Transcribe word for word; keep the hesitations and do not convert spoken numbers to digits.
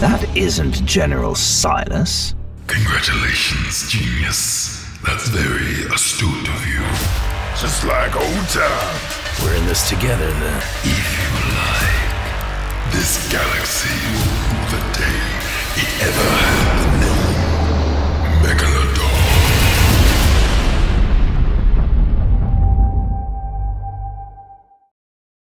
That isn't General Silas. Congratulations, genius. That's very astute of you. Just like old times. We're in this together, then. If you like, this galaxy will rule the day it ever